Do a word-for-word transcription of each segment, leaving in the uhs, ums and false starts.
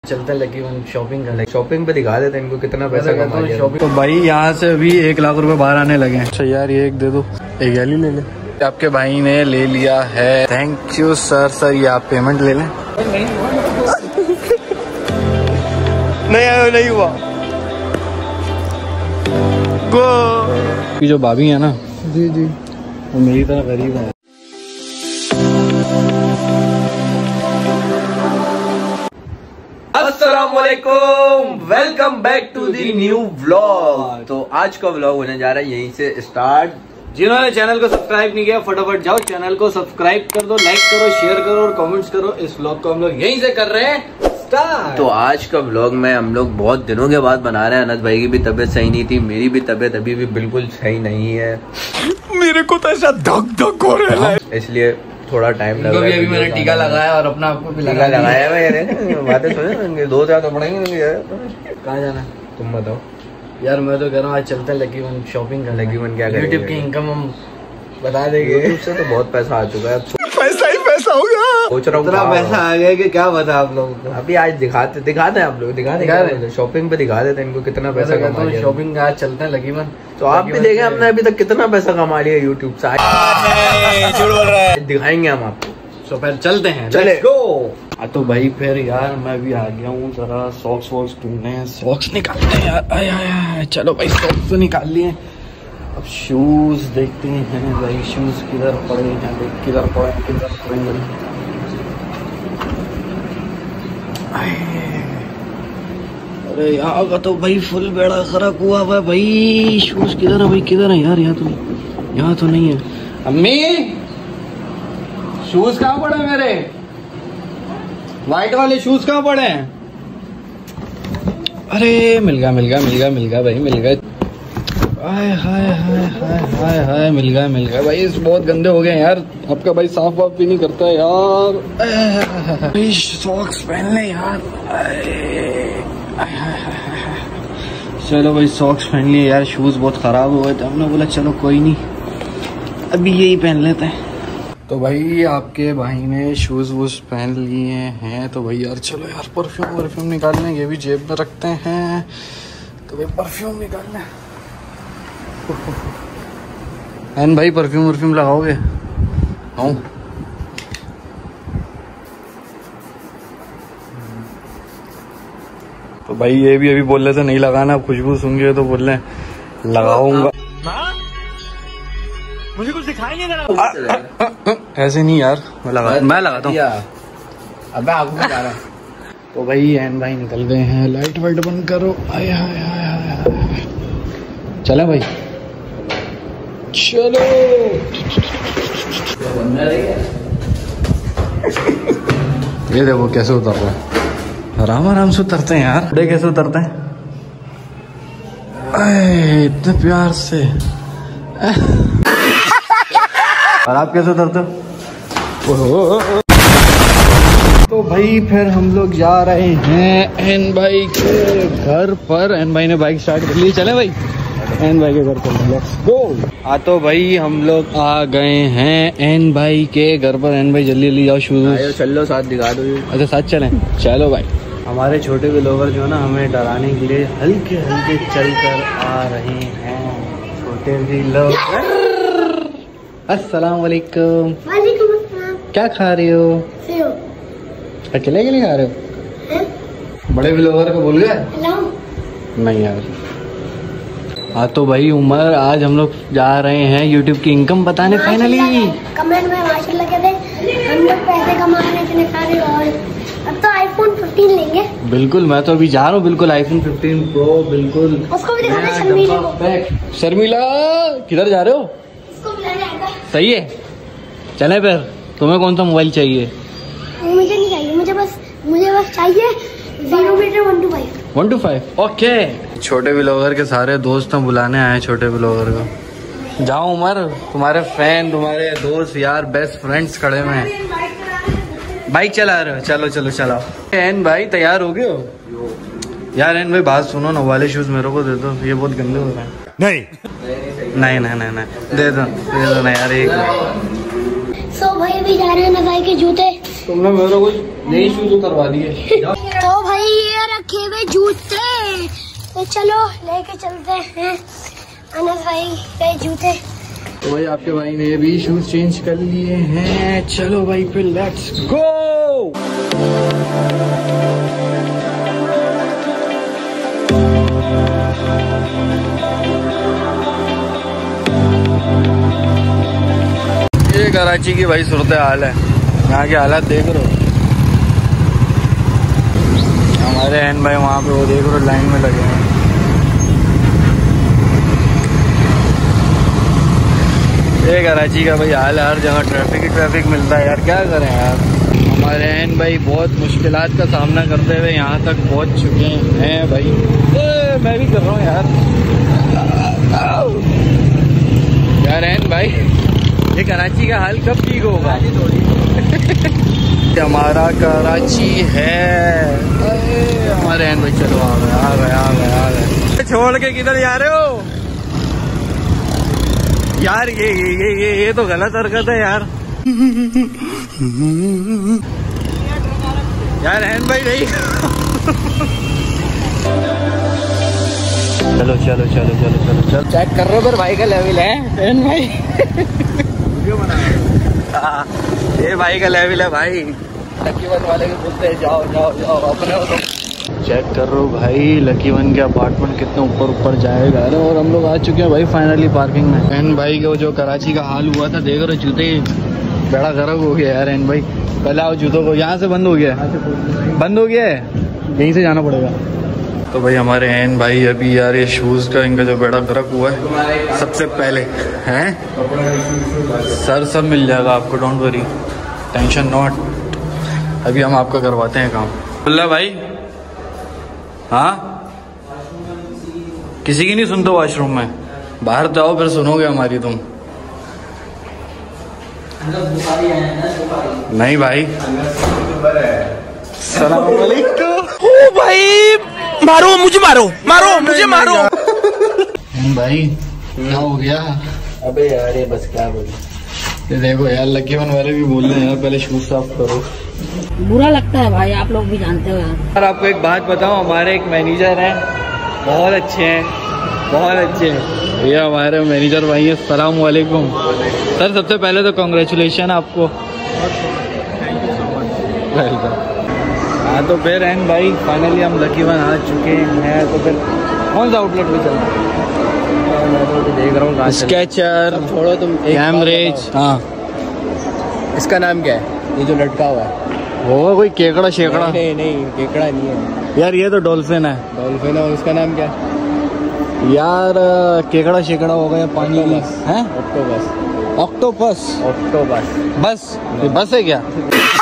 चलते लगी शॉपिंग कर ले, शॉपिंग पे दिखा देते इनको कितना पैसा कमा लिया। तो भाई यहाँ से अभी एक लाख रुपए बाहर आने लगे। अच्छा यार ये एक दे दो, एक गैली ले ले। आपके भाई ने ले लिया है, थैंक यू सर। सर ये आप पेमेंट ले लें। नहीं आया, नहीं हुआ। गो जो भाभी है ना, जी जी, वो मेरी तरह गरीब है। अस्सलामुअलैकुम, welcome back to the new vlog. तो आज का व्लॉग होने जा रहा है यहीं से स्टार्ट। जिन्होंने चैनल को सब्सक्राइब नहीं किया फटाफट जाओ चैनल को सब्सक्राइब कर दो, लाइक करो, शेयर करो और कमेंट्स करो। इस व्लॉग को हम लोग यहीं से कर रहे हैं स्टार्ट। तो आज का व्लॉग में हम लोग बहुत दिनों के बाद बना रहे हैं। अनस भाई की भी तबीयत सही नहीं थी, मेरी भी तबीयत अभी भी बिल्कुल सही नहीं है। मेरे को तो ऐसा धक धक हो रहा है, इसलिए थोड़ा टाइम लगा। अभी मैंने टीका लगाया और अपना आपको भी टीका लगाया है। बातें सुने, दो चार तो पड़ेंगे। कहाँ जाना तुम बताओ यार। मैं तो कह रहा हूँ आज चलते हैं लकी वन शॉपिंग कर। लकी वन क्या यूट्यूब की इनकम हम बता देंगे। यूट्यूब से तो बहुत पैसा आ चुका है, पैसा ही पैसा हो गया। सोच रहा हूँ इतना पैसा आ गया कि क्या बता आप लोगों को। अभी आज दिखाते दिखाते हैं आप लोग, दिखा देंगे शॉपिंग पे दिखा देते हैं इनको कितना पैसा कमा लिया। शॉपिंग आज चलते हैं लकी वन। तो आप भी देखें हमने अभी तक कितना पैसा कमा लिया यूट्यूब से। दिखाएंगे हम आपको। तो पहले चलते हैं, चले गो। तो भाई फिर यार मैं भी आ गया हूँ, जरा सॉक्स वॉक्स ढूंढने हैं, सॉक्स निकालते हैं यार। आया आया चलो भाई, सॉक्स तो निकाल लिए। अब शूज देखते हैं भाई, शूज किधर पड़े हैं, देख किधर पड़े किधर पड़े। अरे यहाँ का तो भाई फुल बेड़ा खराब हुआ हुआ है भाई। शूज किधर है भाई, किधर है यार? यहाँ तो यहाँ तो नहीं है। अम्मी शूज कहाँ पड़े मेरे? व्हाइट वाले शूज कहाँ पड़े हैं? अरे मिल गया मिल गया मिल गया मिल गया भाई, मिल गया। हाय हाय हाय हाय हाय हाय मिल गया मिल गया भाई। इस बहुत गंदे हो गए यार, आपका भाई साफ वाफ भी नहीं करता है यार। सॉक्स पहन ले यार। चलो भाई सॉक्स पहन लिए यार। शूज बहुत खराब हो गए थे, हमने बोला चलो कोई नहीं अभी यही पहन लेते हैं। तो भाई आपके भाई ने शूज वूज पहन लिए हैं, तो भाई यार चलो यार परफ्यूम वर्फ्यूम निकाल लें। ये भी जेब में रखते हैं। तो भाई परफ्यूम निकाल लें। एन भाई परफ्यूम वर्फ्यूम लगाओगे? हाँ तो भाई ये भी अभी बोल रहे थे नहीं लगाना, खुशबू सूंघी है तो बोल रहे लगाऊंगा। मुझे कुछ दिखाई नहीं। ऐसे नहीं यार, मैं लगा मैं लगाता हूँ। अब आपको बता रहा। तो भाई एन भाई निकल गए हैं, लाइट वाइट बंद करो। आया आया आया चले भाई चलो। ये देखो कैसे उतर रहे हैं, आराम आराम से उतरते हैं यार। बड़े कैसे उतरते हैं इतने प्यार से। और आप कैसे उतरते हो? तो भाई फिर हम लोग जा रहे हैं एन भाई के घर पर। एन भाई ने बाइक स्टार्ट कर ली, चले भाई एन भाई के घर पर, लेट्स गो। हाँ तो भाई हम लोग आ गए हैं एन भाई के घर पर। एन भाई जल्दी जल्दी जाओ, शूज चलो साथ दिखा दो। अच्छा साथ चलें, चलो भाई। हमारे छोटे व्लॉगर जो है ना हमें डराने के लिए हल्के हल्के चल कर आ रहे हैं। छोटे व्लॉगर अस्सलाम वालेकुम। वालेकुम अस्सलाम। क्या खा रहे हो? अकेले अकेले खा रहे हो? बड़े व्लॉगर को भूल गए? नहीं यार। हाँ तो भाई उमर आज हम लोग जा रहे हैं यूट्यूब की इनकम बताने फाइनली। कमेंट में माशाल्लाह कहते हैं हम लोग पैसे कमा रहे हैं इतने सारे, और अब तो आईफोन फिफ्टीन लेंगे। बिल्कुल मैं तो अभी जा रहा हूँ, बिल्कुल आईफोन फिफ्टीन प्रो बिल्कुल। उसको भी दिखाते हैं शर्मिला को। शर्मिला किधर जा रहे हो? उसको बुलाने आएगा। सही है चले फिर। तुम्हें कौन सा मोबाइल चाहिए? मुझे नहीं चाहिए, मुझे बस मुझे बस चाहिए zero metre one two five one two five okay. छोटे व्लॉगर के सारे दोस्त हम बुलाने आए छोटे व्लॉगर को। जाओ उमर, तुम्हारे फैन तुम्हारे दोस्त यार बेस्ट फ्रेंड्स खड़े हुए हैं। बाइक चला रहे हो? चलो चलो चलाओ। एन भाई तैयार हो गए हो? यार एन भाई बात सुनो ना, वाले शूज मेरे को दे दो, ये बहुत गंदे हो रहे हैं। नहीं नहीं नहीं नहीं नहीं दे दो दे दो ना यार एक। सो भाई अभी जा रहे हैं ना भाई के जूते। तुमने मेरे को नई शूज उतरवा दिए। तो भाई ये रखे हुए जूते, तो चलो लेके चलते हैं अनस भाई के जूते। तो भाई आपके भाई ने भी शूज चेंज कर लिए हैं। चलो भाई फिर लेट्स गो। ये कराची की भाई सूरत हाल है, यहाँ के हालात देख रहे हो। हमारे एन भाई वहाँ पे वो देख रहे हो लाइन में लगे हैं। ये कराची का भाई हाल है, हर जगह ट्रैफिक ही ट्रैफिक मिलता है यार, क्या करें यार। हमारे एन भाई बहुत मुश्किलात का सामना करते हुए यहाँ तक पहुँच चुके हैं भाई। ए, मैं भी कर रहा हूँ यार यार एन भाई, ये कराची का हाल कब ठीक होगा? हमारा कराची है। हमारे एन भाई चलो आ गए आ गए आ गए आ गए। छोड़ के किधर जा रहे हो यार? ये ये ये ये, ये तो गलत हरकत है यार। यार एन भाई नहीं। चलो चलो चलो चलो चलो चलो चेक कर रहे हो फिर भाई का लेवल है एन भाई। हाँ, ये भाई का लेवल है भाई। लकी वन वाले के बोलते हैं जाओ जाओ जाओ अपने हो। चेक कर रहे हो भाई लकी वन के अपार्टमेंट कितने ऊपर ऊपर जाएगा। अरे और हम लोग आ चुके हैं भाई फाइनली पार्किंग में। एन भाई को जो कराची का हाल हुआ था देख रहे हो, जूते बड़ा गर्म हो गया यार। एन भाई पहले आओ जूतों को, यहाँ से बंद हो गया बंद हो गया है, यहीं से जाना पड़ेगा। तो भाई हमारे एन भाई अभी यार ये शूज़ का इनका जो बेड़ा गर्क हुआ है सबसे पहले हैं सर, सब मिल जाएगा आपको, डोंट वरी टेंशन नॉट। अभी हम आपका करवाते हैं काम। बोला भाई हाँ, किसी की नहीं सुनते वॉशरूम में, बाहर जाओ फिर सुनोगे हमारी तुम। नहीं भाई सलाम वालेकुम। ओ भाई मारो मुझे, मारो मारो मुझे मारो। भाई क्या हो गया? अबे यार ये बस क्या बोले, ये देखो यार लकी वन वाले भी बोल रहे हैं यार पहले शूज साफ करो। बुरा लगता है भाई, आप लोग भी जानते हो यार। यार आपको एक बात बताऊं, हमारे एक मैनेजर हैं बहुत अच्छे हैं, बहुत अच्छे हैं। ये हमारे मैनेजर भाई हैं। अस्सलाम वालेकुम सर। सबसे पहले तो कॉन्ग्रेचुलेशन आपको। वेलकम। हाँ तो फिर एन भाई फाइनली हम लकी वन आ चुके हैं। तो फिर कौन सा आउटलेट में चलना है? मैं तो देख रहा हूँ स्केचर, छोड़ो तुम, कैमरेज। हाँ इसका नाम क्या है? ये जो लटका हुआ है होगा कोई केकड़ा शेकड़ा? नहीं नहीं केकड़ा नहीं है यार, ये तो डॉल्फिन है। डॉल्फिन है, उसका नाम क्या है? यार केकड़ा शेकड़ा होगा या पानी में है? ऑक्टोपस। ऑक्टोपस ऑक्टोपस बस, ये बस है क्या?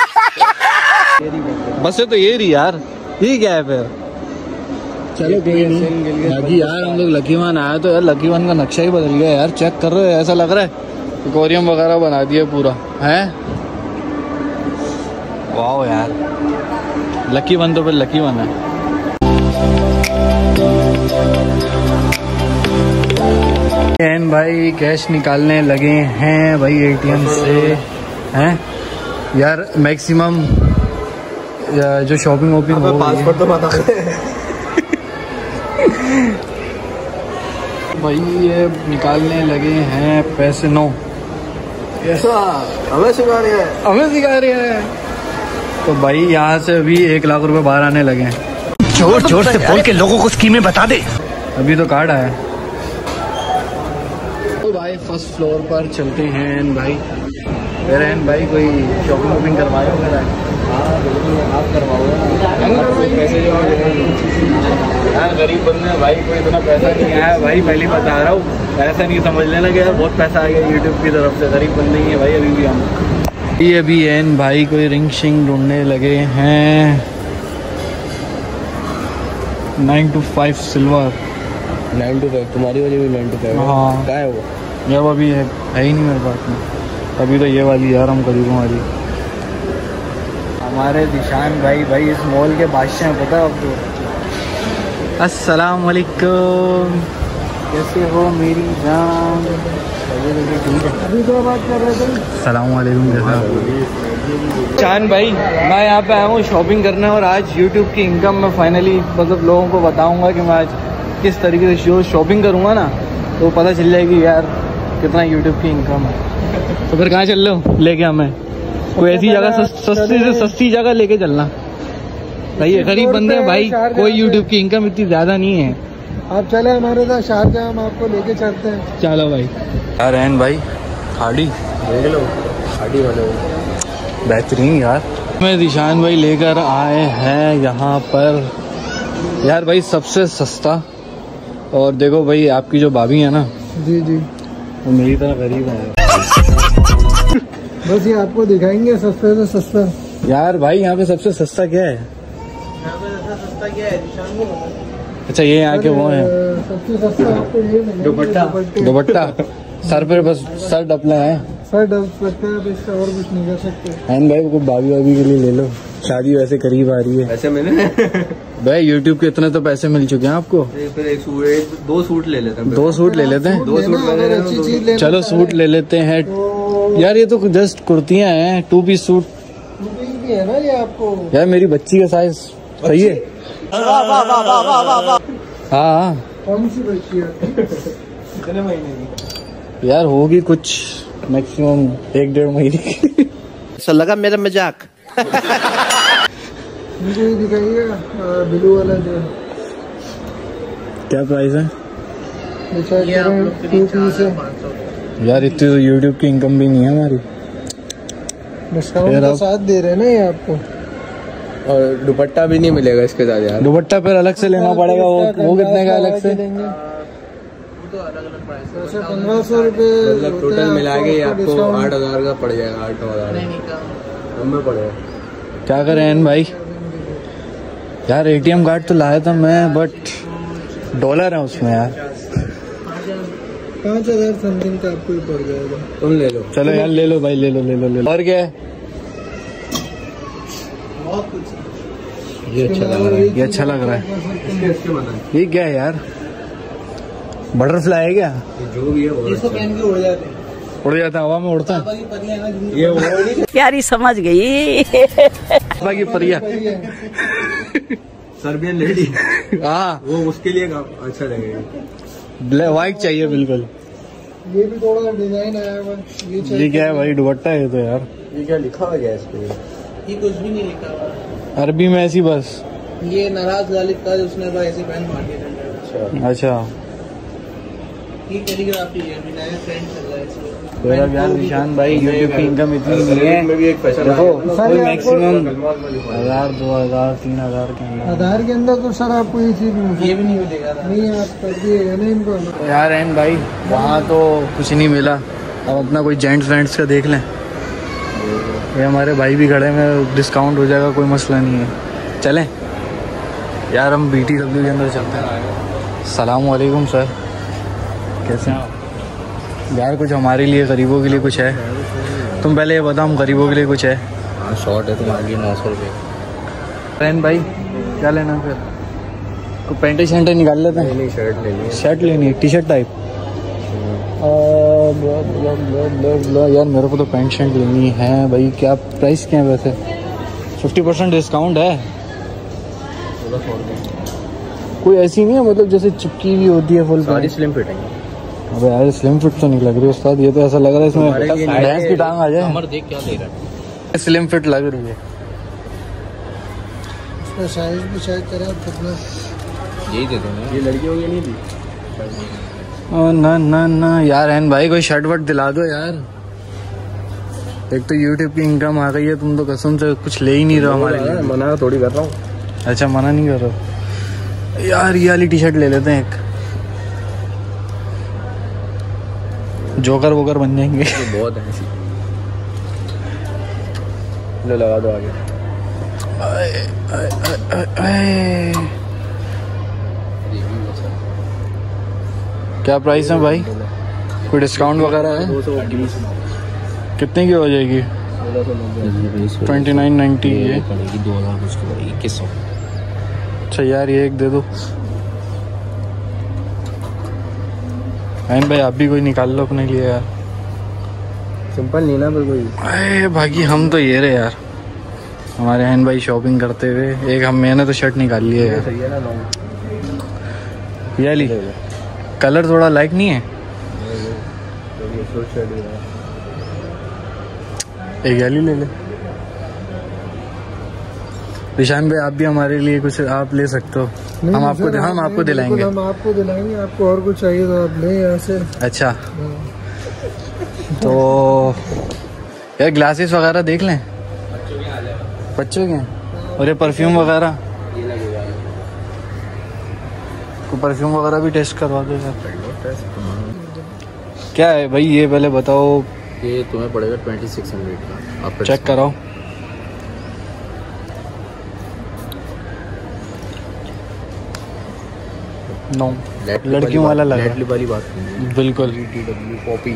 बस है तो ये रही यार, ये क्या है फिर? चलो कोई नहीं। बाकी यार हम लोग लकी वन आया तो यार लकी वन का नक्शा ही बदल गया यार। चेक कर रहे हो, ऐसा लग रहा है एक्वेरियम वगैरह बना दिया पूरा है। वाह यार, लकी वन तो फिर लकी वन है। एन भाई कैश निकालने लगे हैं भाई एटीएम से हैं यार। मैक्सिमम जो शॉपिंग वॉपिंग हो, पासपोर्ट तो बता भाई ये निकालने लगे हैं पैसे। नो हमें सिखा रहे हैं हमें सिखा रहे हैं। तो भाई यहाँ से अभी एक लाख रुपए बाहर आने लगे हैं। जोर जोर से बोल के लोगों को स्कीमें बता दे। अभी तो कार्ड आया। तो भाई फर्स्ट फ्लोर पर चलते हैं भाई। मेरे हैं भाई कोई शॉपिंग वॉपिंग करवाए हो मेरा? हाँ बिल्कुल, आप करवाओगे पैसे जो यार गरीब बंदे हैं भाई, कोई इतना पैसा नहीं है भाई, पहले ही बता रहा हूँ। ऐसा नहीं समझ लेना कि यार बहुत पैसा आ गया यूट्यूब की तरफ से। गरीब बंदे ही है भाई अभी भी हम। ये अभी एन भाई कोई रिंग शिंग ढूंढने लगे हैं। Nine two five silver. Nine two five तुम्हारी वाली भी नाइन टू फाइव? हाँ क्या है वो? यार वो अभी है, है ही नहीं मेरे पास में अभी तो। ये वाली यार हम गरीबों वाली। हमारे दिशान भाई भाई इस मॉल के बादशाह हैं, पता है आपको? अस्सलाम वालेकुम, कैसे हो मेरी जान? ठीक है, अभी तो बात कर रहे थे। अस्सलाम वालेकुम, कैसा? चांद भाई, मैं यहाँ पे आया हूँ शॉपिंग करने और आज YouTube की इनकम में फाइनली मतलब लोगों को बताऊँगा कि मैं आज किस तरीके से शो शॉपिंग करूँगा ना, तो पता चल जाएगी यार कितना YouTube की इनकम है। तो फिर कहाँ चल रहे हो लेके हमें? कोई ऐसी जगह सस्ती से सस्ती जगह लेके चलना। भाई गरीब बंदे हैं भाई, कोई YouTube की इनकम इतनी ज़्यादा नहीं है। आप चले हमारे साथ शारजाह, हम आपको लेके चलते हैं। चलो भाई। यार रहन भाई खाड़ी देख लो, खाड़ी वाले बेहतरीन यार। मैं दिशान भाई लेकर आए हैं यहाँ पर यार भाई सबसे सस्ता। और देखो भाई आपकी जो भाभी है ना, जी जी, वो मेरी तरह गरीब है। बस ये आपको दिखाएंगे सस्ते से सस्ता। यार भाई यहाँ पे सबसे सस्ता क्या है? यहाँ पे सबसे सस्ता क्या है दिशान को? अच्छा ये यहाँ के वो हैं सबसे सस्ता आपको ये दुपट्टा। दुपट्टा सर पे बस सर डपला है, सर डब सकता है, इसका और कुछ नहीं कर सकते। हैन भाई को भाभी भाभी के लिए ले लो, शादी वैसे करीब आ रही है। वैसे मैंने भाई यूट्यूब के इतने तो पैसे मिल चुके हैं आपको। फिर एक सूट, एक दो सूट ले लेते हैं। दो सूट ले लेते हैं। दो सूट ले अच्छी चीज ले, चलो सूट ले लेते हैं यार। ये तो जस्ट कुर्तियाँ हैं, टू पीस सूट भी है ना ये आपको। यार मेरी बच्ची का साइज सही है। हाँ कौन सी बच्ची है? कितने महीने की? यार होगी कुछ मैक्सिमम एक डेढ़ महीने की। ऐसा लगा मेरा मजाक। मुझे ये दिखाइएगा ब्लू वाला जो। क्या प्राइस है? टू पीस है यार इतनी तो यूट्यूब की इनकम भी नहीं है हमारी। डिस्काउंट के साथ दे रहे हैं ना ये आपको। और दुपट्टा भी नहीं मिलेगा इसके साथ यार। दुपट्टा फिर अलग से लेना पड़ेगा। वो वो कितने का अलग से? पंद्रह सौ रूपये मतलब टोटल मिला के आपको आठ हजार का पड़ जाएगा। आठ नौ हजार में पड़ेगा। क्या करें भाई यार, एटीएम कार्ड तो लाया था मैं, बट डॉलर है उसमें यार। पाँच हजार समथिंग का आपको ही पड़ जाएगा। तुम ले लो। चलो यार ले लो भाई, ले लो ले लो ले लो। और क्या है? ये अच्छा लग रहा है। ये अच्छा लग रहा है। ये क्या है यार? बटरफ्लाई है क्या? जो भी है वो इसको पहन के उड़ जाते हैं। उड़ जाता है, हवा में उड़ता है। ये वो प्यारी समझ गई। बाकी परिया सर्बियन लेडी। हाँ वो उसके लिए अच्छा लगेगा। ब्लैक व्हाइट चाहिए बिल्कुल। ये भी थोड़ा डिजाइन आया हुआ। ये ये क्या है भाई? दुपट्टा है तो यार। ये क्या लिखा हुआ है इस पे? ये कुछ भी नहीं लिखा हुआ, अरबी में ऐसी बस। ये नाराज गालिब का उसने तो ऐसे पैंट मार दिया। अच्छा ये कैलीग्राफी है, अभी नया ट्रेंड चल रहा है इसमें। तेरा यार निशान भाई यूट्यूब की इनकम इतनी नहीं है। में भी एक फैशन देखो सर, कोई ये मैक्सिमम हजार दो हजार तीन हजार के अंदर। आधार के अंदर तो सर आपको ये चीज ये भी नहीं मिलेगा। नहीं आप कर दिए है ना इनको। यार एन भाई वहाँ तो कुछ नहीं मिला, अब अपना कोई जेंट्स वेंट्स का देख लें। ये हमारे भाई भी खड़े में, डिस्काउंट हो जाएगा, कोई मसला नहीं है। चलें यार हम बी टी डब्ल्यू के अंदर चलते हैं। सलाम वालेकुम सर, कैसे हैं यार? कुछ हमारे लिए गरीबों के लिए कुछ है? तुम पहले ये बताओ, हम गरीबों के लिए कुछ है? हाँ शॉर्ट है तुम्हारे लिए नौ सौ रुपये। रैन भाई क्या लेना फिर? कोई पेंटे शर्टें निकाल लेते हैं। नहीं शर्ट लेनी है। शर्ट लेनी है, टी शर्ट टाइप। यार मेरे को तो पैंट शर्ट लेनी है भाई। क्या प्राइस क्या है वैसे? फिफ्टी परसेंट डिस्काउंट है। कोई ऐसी नहीं है मतलब जैसे चिपकी हुई होती है फुल? सारी स्लिम फिट है। अबे यार स्लिम फिट तो नहीं लग रही उस्ताद, ये तो ऐसा लग रहा है इसमें भैंस की टांग आ जाए। देख क्या दे रहा है। स्लिम फिट लग रही है। इसका साइज भी शायद करा कितना। यही दे दो ना, ये लड़कियों के नहीं दी। ओ ना ना ना यार एन भाई कोई शर्ट वर्ट दिला दो यार। एक तो यूट्यूब की इनकम आ गई है, तुम तो कसम से कुछ ले ही नहीं रहे हो हमारे लिए। मना थोड़ी कर रहा हूँ। अच्छा मना नहीं कर रहे यार। ये वाली टी शर्ट ले लेते हैं एक, जोकर वोकर बन जाएंगे। बहुत है ऐसी। लो लगा दो आगे। आए, आए, आए, आए। क्या प्राइस है भाई? कोई डिस्काउंट वगैरह है? दो सौ बीस कितने की हो जाएगी? ट्वेंटी नाइन नाइन्टी ये पड़ेगी। दो हजार कुछ की पड़ेगी, इक्कीस सौ। अच्छा यार ये एक दे दो। एन भाई आप भी कोई निकाल लो अपने लिए यार। सिंपल नहीं ना बिल्कुल। अरे बाकी हम तो ये रहे यार, हमारे हन भाई शॉपिंग करते हुए। एक हम मैंने तो शर्ट निकाल लिया यार, सही है ना लॉन्ग ये ली। कलर थोड़ा लाइक नहीं है, एक गैली ले ले। ईशान भाई आप भी हमारे लिए कुछ आप ले सकते हो, हम आपको सर, हम आपको दिलाएंगे। हम आपको दिलाएंगे, आपको और कुछ चाहिए तो आप ले यहाँ से। अच्छा तो यार ग्लासेस वगैरह देख लें, बच्चों के हैं। और ये परफ्यूम वगैरह, को परफ्यूम वगैरह भी टेस्ट करवा दो यार। क्या है भाई ये पहले बताओ। ये तुम्हें पड़ेगा ट्वेंटी सिक्स हंड्रेड का, आप चेक कराओ। नो लड़कियों वाला लग रहा है वाली बात बिल्कुल। पॉपी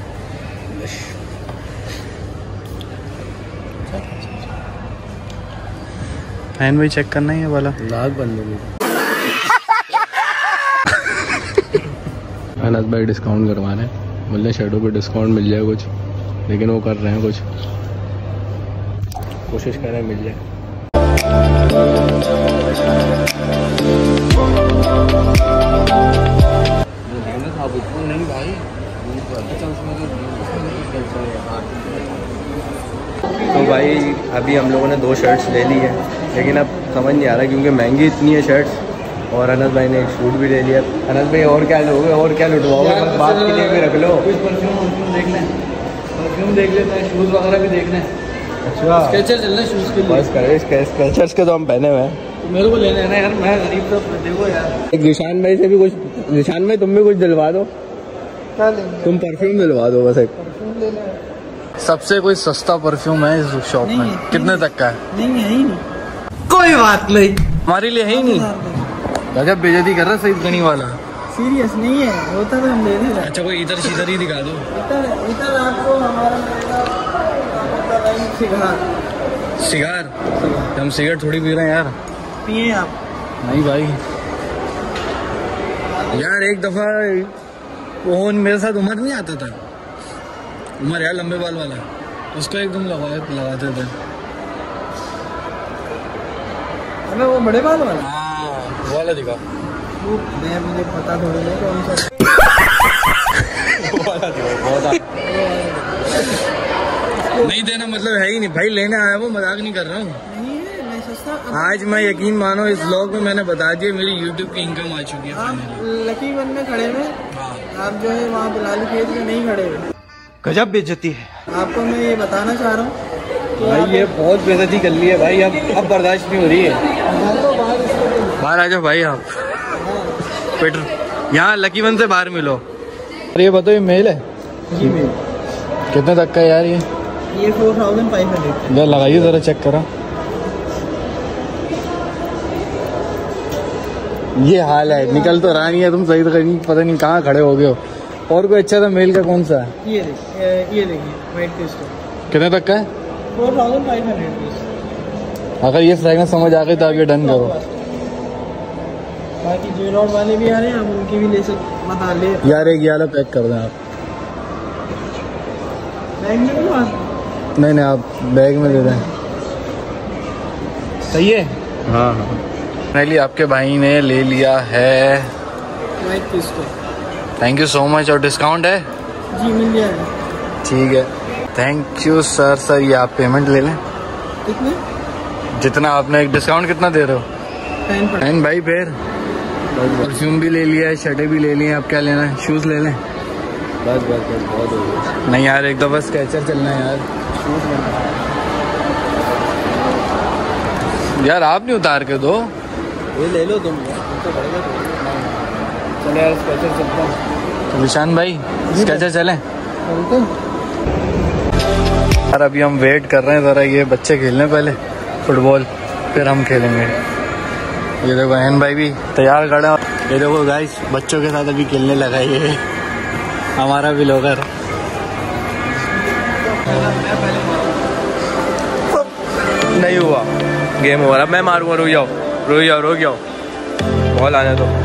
हैंड भाई चेक करना ही है वाला। लाख बंदे अनस भाई डिस्काउंट करवा रहे हैं, बोले शर्टों पे डिस्काउंट मिल जाए कुछ, लेकिन वो कर रहे हैं कुछ, कोशिश कर रहे हैं मिल जाए। नहीं भाई तो भाई अभी हम लोगों ने दो शर्ट्स ले ली है, लेकिन अब समझ नहीं आ रहा क्योंकि महंगी इतनी है शर्ट्स। और अनस भाई ने एक सूट भी ले लिया। अनस भाई और क्या लोगे, और क्या लुटवाओगे, बात के लिए भी रख लो। कुछ परफ्यूम परफ्यूम देख लें, परफ्यूम देख लेते हैं, शूज़ वगैरह भी देख लें। अच्छा स्केचर चल रहे शूज़ के लिए। बस करे स्केचर्स के तो हम पहने हुए हैं। तो मेरे को लेने ना यार, मैं गरीब तो देखो यार। एक निशान भाई से भी कुछ, निशान भाई तुम भी कुछ दिलवा दो। क्या लेंगे? तुम परफ्यूम दिलवा दो बस एक। परफ्यूम लेना है। सबसे कोई सस्ता परफ्यूम है इस शॉप में, कितने तक का है? नहीं है ही नहीं। कोई बात नहीं, हमारे लिए है ही नहीं। गजब बेइज्जती कर रहा सईद गनी वाला। सीरियस नहीं है, होता तो हम ले लेंगे। अच्छा कोई इधर सीधर ही दिखा दो। इधर इधर आपको हमारा सिगार सिगार, हम सिगरेट थोड़ी पी रहे हैं यार। पिए आप? नहीं भाई यार, एक दफा वो मेरे साथ उमर नहीं आता था, उमर यार लंबे बाल वाला, उसको एकदम लगा लगाते थे। अबे वो बड़े बाल वाला? हाँ वो वाला दिखा। वो मैं मुझे पता थोड़ी नहीं कौन सा। नहीं देना मतलब है ही नहीं भाई, लेने आया वो, मजाक नहीं कर रहा हूँ। नहीं है, मैं सस्ता। आज मैं यकीन मानो इस व्लॉग में मैंने बता दिया मेरी यूट्यूब की इनकम आ चुकी है। आप लकी वन में खड़े हुए, आप जो है वहाँ बिलाली खेत में नहीं खड़े हुए। गजब बेइज्जती है आपको मैं ये बताना चाह रहा हूँ भाई ये बहुत बेइज्जती कर ली है भाई, अब अब बर्दाश्त नहीं हो रही है। बाहर आ जाओ भाई आप, पीटर यहाँ लकी वन से बाहर मिलो। अरे ये बताओ ये मेल है? जी मेल। कितने तक का है यार ये? ये फोर थाउजेंड फाइव हंड्रेड। यार लगाइए जरा, चेक करा। ये हाल है, निकल तो रहा नहीं है, तुम सही तो नहीं, पता नहीं कहाँ खड़े हो गए हो। और कोई अच्छा था मेल का कौन सा है? ये देखिए, ये देखिए वाइट क्रिस्टल, कितने तक का है? Four thousand five hundred. अगर ये फ्रेगनेंस समझ आ गई तो आप ये डन करो। बाकी जो रोड वाले भी आ रहे हैं, आप उनकी भी ले सकते, बता ले। यार एक ये वाला पैक कर दें आप। बैग में क्यों आ? नहीं नहीं आप बैग में दे दें। सही है। हाँ हाँ फाइनली आपके भाई ने ले लिया है। White crystal. Thank you so much. और डिस्काउंट है? जी मिल जाएगा। ठीक है, थैंक यू सर। सर ये आप पेमेंट ले लें, कितने? जितना आपने। डिस्काउंट कितना दे रहे हो? Ten percent. एंड भाई फिर परफ्यूम भी ले लिया है, शर्टें भी ले ली हैं, अब क्या लेना है? शूज़ ले लें। बस बस बस बहुत हो गया। नहीं यार एक दफ़ा स्केचर चलना है यार। यार आप नहीं उतार के दो। ये ले लो तुम, तुमको पड़ेगा। चले यार स्केचर चलता हूँ। तो निशान भाई स्केचर चलें चलते हैं। यार अभी हम वेट कर रहे हैं ज़रा, ये बच्चे खेलने पहले फुटबॉल, फिर हम खेलेंगे। ये देखो अहन भाई भी तैयार खड़े हैं। ये देखो गाइस बच्चों के साथ अभी खेलने लगा ये हमारा व्लॉगर। नहीं हुआ, गेम हो रहा। मैं मारूंगा, रुक जाओ रुक जाओ रुक जाओ, बॉल आने दो।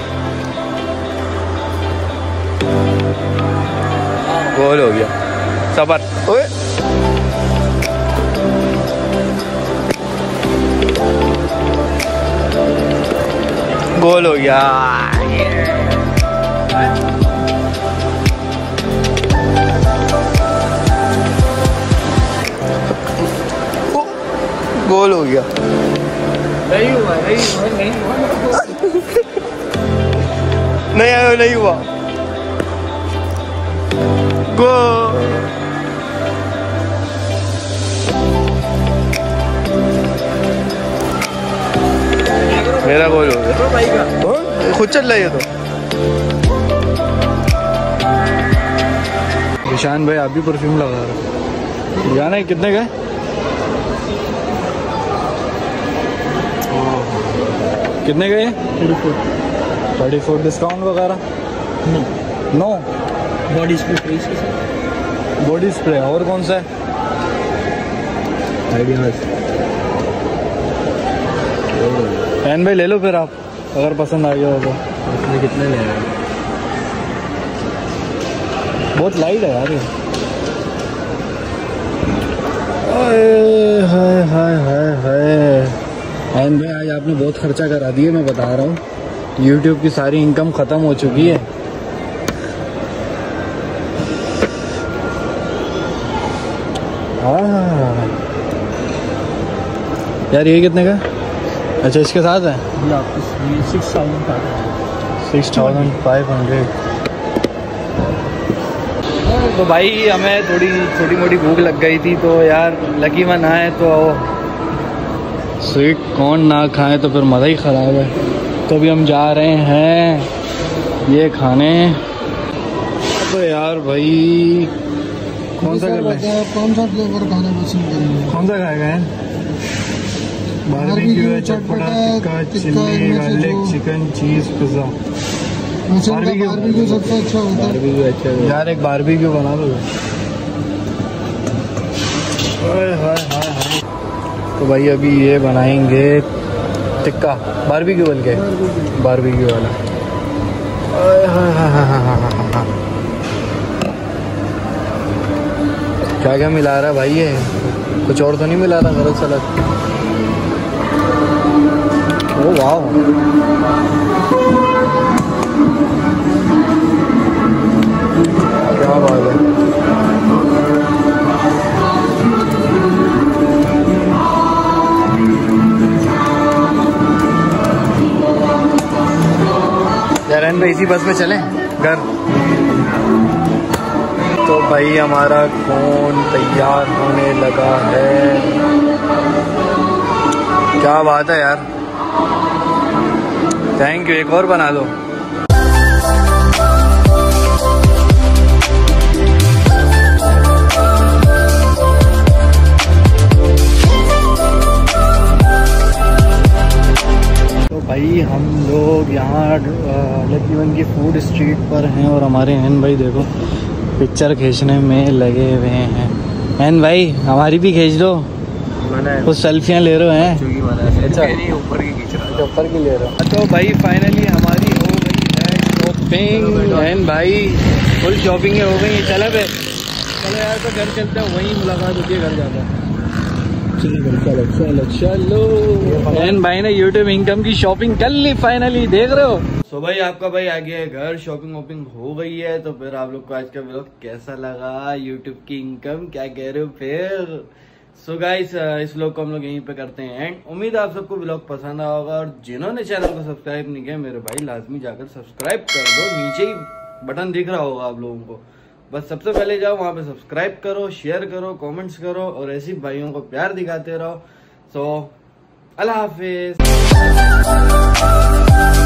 गोल हो गया। सबर। ओए गोल हो गया। गोल हो गया। नहीं हुआ नहीं हुआ नहीं हुआ नहीं आया नहीं हुआ। गोल। मेरा गोल हो गया भाई का। तो खुद चल रहा है ये तो। ईशान भाई आप भी परफ्यूम लगा रहे हो। जाना है कितने का? कितने गए? थर्टी फोर डिस्काउंट वगैरह? नो। बॉडी स्प्रे इसके साथ। बॉडी स्प्रे और कौन सा है? एन भाई ले लो फिर आप, अगर पसंद आ गया हो तो। इसमें कितने ले आए? बहुत लाइट है यार ये। हाय हाय हाय हाय हाय। एन भाई आज आपने बहुत खर्चा करा दिया, मैं बता रहा हूँ। यूट्यूब की सारी इनकम खत्म हो चुकी है। हाँ यार ये कितने का? अच्छा इसके साथ है सिक्स थाउजेंड का सिक्स थाउजेंड फाइव हंड्रेड। तो भाई हमें थोड़ी छोटी मोटी भूख लग गई थी, तो यार लकी वन आए तो स्वीट कॉर्न ना खाएं तो फिर मज़ा ही ख़राब है। तो अभी हम जा रहे हैं ये खाने। तो यार भाई कौन सा कर रहे हैं? कौन सा फ्लेवर खाना पसंद करेंगे? कौन सा खाएगा? बारबेक्यू है, चटपटा, tikka, chilli, garlic, chicken, cheese, pizza. Barbecue सबसे अच्छा होता है। बारबेक्यू अच्छा है यार एक बारबेक्यू बना दो। हाय हाय हाय हाय। तो भाई अभी ये बनाएंगे टिक्का, बारबेक्यू बोल के, बारबेक्यू वाला। हाय हाय हाय हाय हाय हाय। क्या क्या मिला रहा है भाई ये? कुछ और तो नहीं मिला रहा गलत सलत? ओ वाह क्या बात है। यार एन भाई इसी बस में चलें घर। तो भाई हमारा फोन तैयार होने लगा है। क्या बात है यार, थैंक यू। एक और बना दो। तो भाई हम लोग यहाँ लकी वन की फूड स्ट्रीट पर हैं और हमारे एन भाई देखो पिक्चर खींचने में लगे हुए हैं। एन भाई हमारी भी खींच दो। कुछ सेल्फियाँ ले रहे हैं। अच्छा ऊपर की खींच रहा ऊपर की ले रहे हो। तो भाई फाइनली हमारी हो गई है शॉपिंग। एन भाई फुल शॉपिंग हो गई है। चलो बे चलो यार तो घर चलते हैं, वहीं मुलाकात होती है घर जाकर। चलो चलो चलो चलो। एन भाई ने यूट्यूब इनकम की शॉपिंग कर ली फाइनली, देख रहे हो। सो भाई आपका भाई आ गया है घर, शॉपिंग वॉपिंग हो गई है। तो फिर आप लोग को आज का व्लॉग कैसा लगा? यूट्यूब की इनकम क्या कह रहे हो फिर? सो so गाइस इस व्लॉग को हम लोग यहीं पे करते हैं एंड। उम्मीद है आप सबको व्लॉग पसंद आया होगा, और जिन्होंने चैनल को सब्सक्राइब नहीं किया मेरे भाई लाजमी जाकर सब्सक्राइब कर दो। नीचे ही बटन दिख रहा होगा आप लोगों को, बस सबसे पहले जाओ वहां पे सब्सक्राइब करो, शेयर करो, कमेंट्स करो और ऐसे भाइयों को प्यार दिखाते रहो। सो अल्लाह हाफिज।